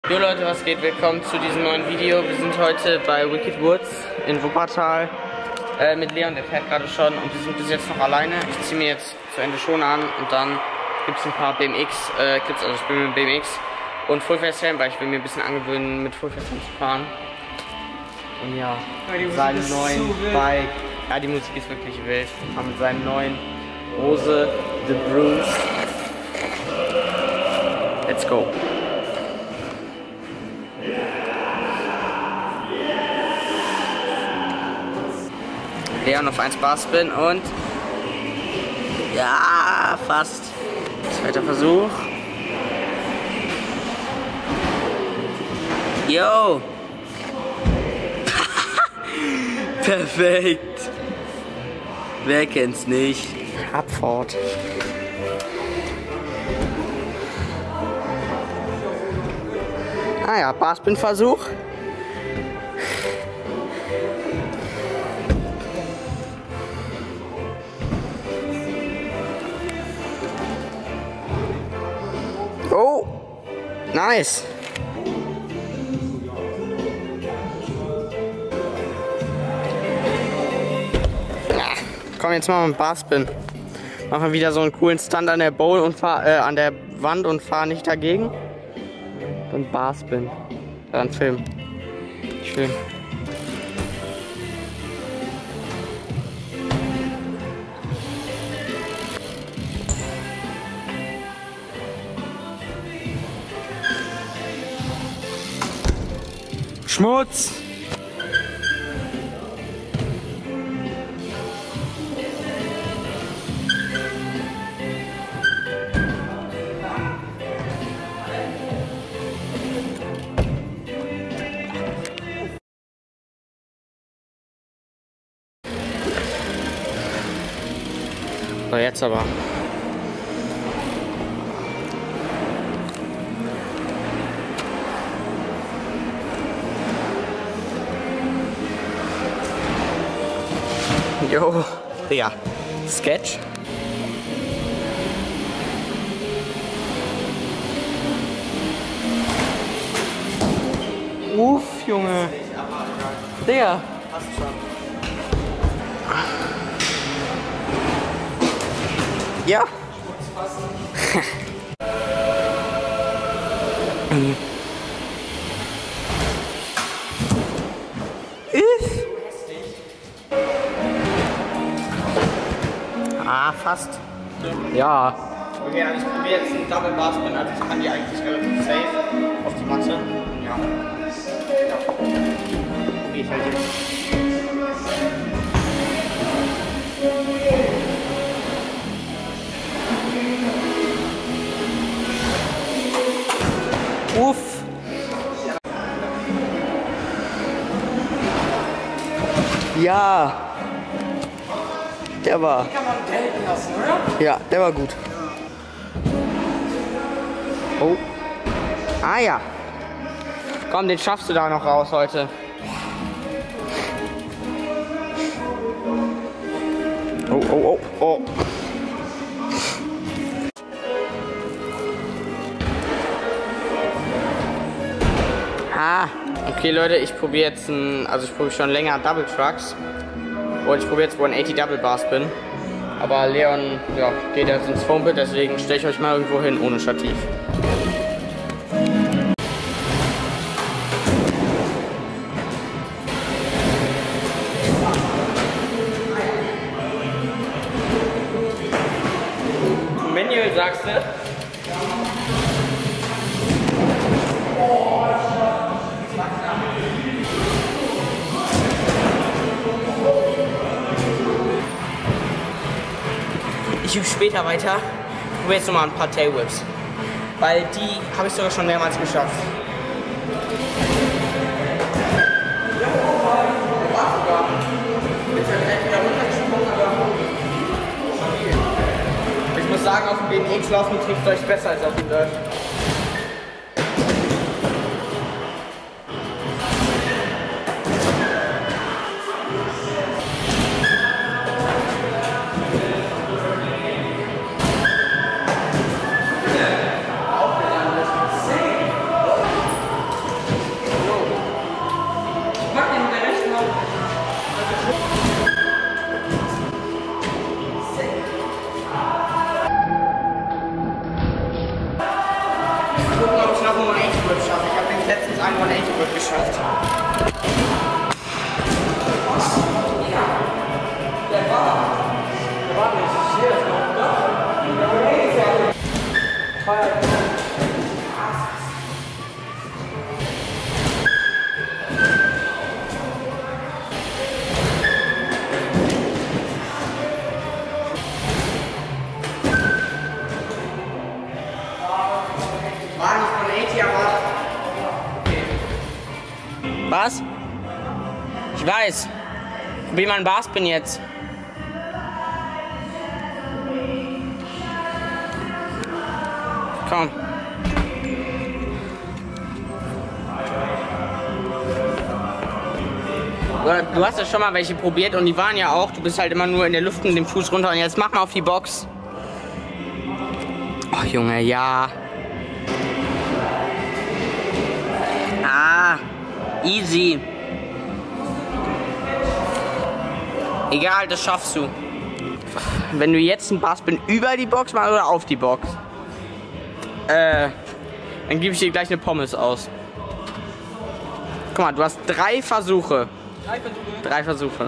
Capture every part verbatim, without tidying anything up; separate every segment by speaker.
Speaker 1: Jo Leute, was geht? Willkommen zu diesem neuen Video. Wir sind heute bei Wicked Woods in Wuppertal äh, mit Leon, der fährt gerade schon und wir sind bis jetzt noch alleine. Ich ziehe mir jetzt zu Ende schon an und dann gibt es ein paar B M X äh, Clips, also ich bin mit B M X und Fullfest-Helm, weil ich will mir ein bisschen angewöhnen, mit Fullfest zu fahren. Und ja, seinen neuen so Bike. Ja, die Musik ist wirklich wild. Aber mit seinem neuen Rose The Bruce. Let's go. Leon auf eins Barspin und ja, fast. Zweiter Versuch. Yo! Perfekt! Wer kennt's nicht? Abfahrt. Ah ja, Barspin-Versuch. Oh, nice. Ja, komm, jetzt machen wir einen Barspin. Machen wir wieder so einen coolen Stunt an der Bowl und fahr, äh, an der Wand und fahr nicht dagegen. Dann Barspin. Dann Film. Schön. Schmutz! So, jetzt aber. Jo, Digga. Sketch. Uff, Junge. Digga. Passt schon. Ja. Ah, fast. Ja. Okay, also ich probiere jetzt einen Double Barspin, also ich kann die eigentlich relativ safe auf die Matte. Ja. Ja. Probiere ich halt jetzt. Uff. Ja. Der war. Kann man gelten lassen, oder? Ja, der war gut. Oh. Ah ja. Komm, den schaffst du da noch raus heute. Oh, oh, oh, oh. Ah. Okay, Leute, ich probiere jetzt ein, also ich probiere schon länger Double Trucks. Und ich probiere jetzt hundertachtzig Double Barspin. Aber Leon, ja, geht jetzt ins Foambit, deswegen stelle ich euch mal irgendwo hin ohne Stativ. Manual sagst du? Ich übe später weiter. Ich probiere jetzt nochmal ein paar Tailwhips. Weil die habe ich sogar schon mehrmals geschafft. Ich muss sagen, auf dem B M X laufen die Tricks deutlich besser als auf dem Dirt. letztens einen hundertachtzig geschafft. Der war. Der war nicht. Ich sehe das noch, oder? Feuer. Was? Ich weiß. Wie mein Bars bin jetzt. Komm. Du hast ja schon mal welche probiert und die waren ja auch. Du bist halt immer nur in der Luft mit dem Fuß runter und jetzt mach mal auf die Box. Ach Junge, ja. Ah. Easy. Egal, das schaffst du. Wenn du jetzt einen Barspin über die Box machst oder auf die Box, äh, dann gebe ich dir gleich eine Pommes aus. Guck mal, du hast drei Versuche. Drei Versuche? Drei Versuche.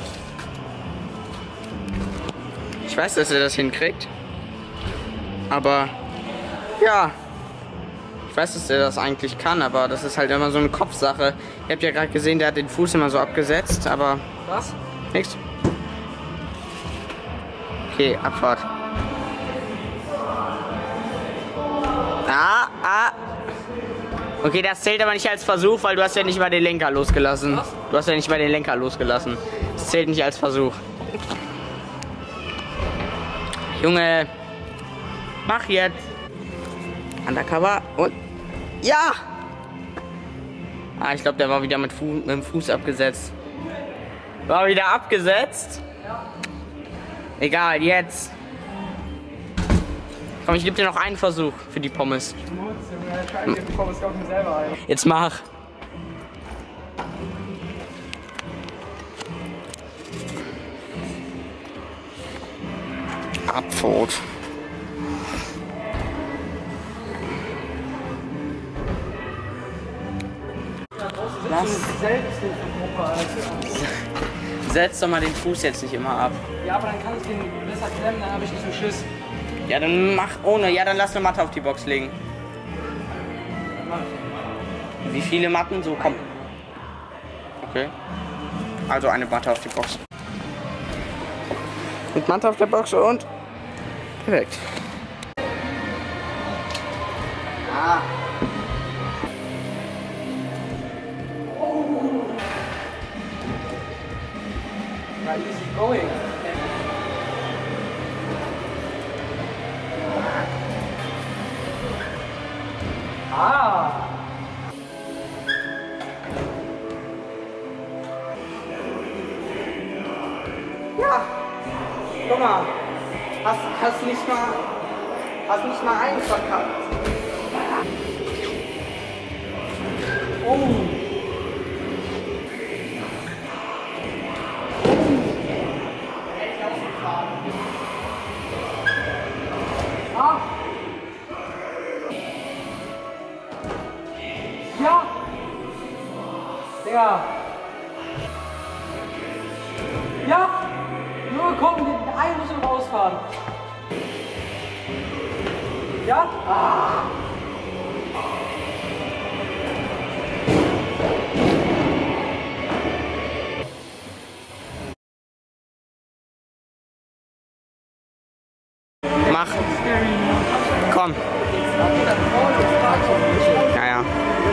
Speaker 1: Ich weiß, dass er das hinkriegt. Aber, ja. Ich weiß, dass er das eigentlich kann, aber das ist halt immer so eine Kopfsache. Ihr habt ja gerade gesehen, der hat den Fuß immer so abgesetzt, aber... Was? Nix. Okay, Abfahrt. Ah, ah. Okay, das zählt aber nicht als Versuch, weil du hast ja nicht mal den Lenker losgelassen. Was? Du hast ja nicht mal den Lenker losgelassen. Das zählt nicht als Versuch. Junge. Mach jetzt. Undercover und... Ja! Ah, ich glaube, der war wieder mit, Fu mit dem Fuß abgesetzt. War wieder abgesetzt? Ja. Egal, jetzt. Komm, ich gebe dir noch einen Versuch für die Pommes. Jetzt mach. Abfahrt. Was? Setz doch mal den Fuß jetzt nicht immer ab. Ja, aber dann kann ich den besser klemmen, dann habe ich nicht so Schiss. Ja, dann mach ohne. Ja, dann lass eine Matte auf die Box legen. Wie viele Matten? So, komm. Okay. Also eine Matte auf die Box. Mit Matte auf der Box und... Perfekt. Ah. Now easy going. Ah. Ja. Guck mal. Hast, hast nicht mal, hast nicht mal einen verkackt. Oh. Ah. Ja. Digga. Ja. Nur komm, den einen muss ich rausfahren. Ja? Ah. Mach. Komm. Ja, ja.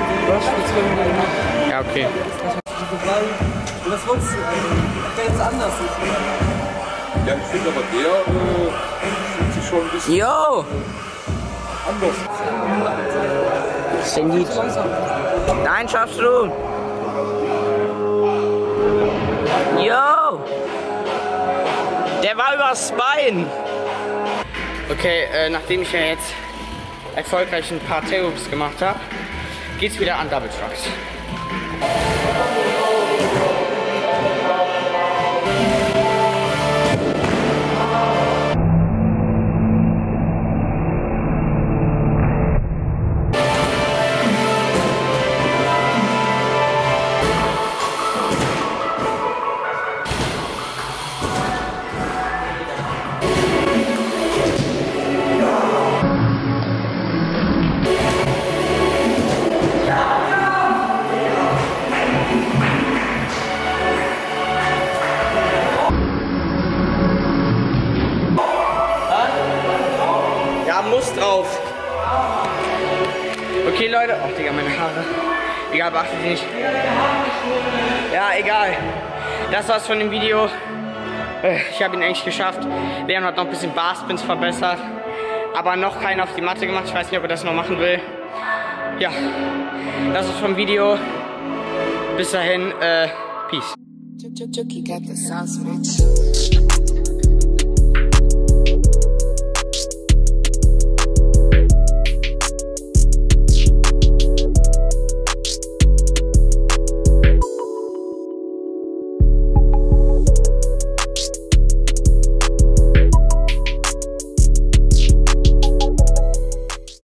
Speaker 1: Ja, okay. Das wird jetzt anders.
Speaker 2: Ja, ich finde aber der äh, fühlt sich schon ein bisschen
Speaker 1: Jo!
Speaker 2: anders.
Speaker 1: Zenit. Nein, schaffst du! Jo! Der war übers Bein! Okay, äh, nachdem ich ja jetzt erfolgreich ein paar Tailwhips gemacht habe, geht's wieder an Double Trucks. Egal, beachtet die nicht. Ja, egal. Das war's von dem Video. Ich habe ihn eigentlich geschafft. Leon hat noch ein bisschen Barspins verbessert. Aber noch keinen auf die Matte gemacht. Ich weiß nicht, ob er das noch machen will. Ja, das war's vom Video. Bis dahin, äh, Peace.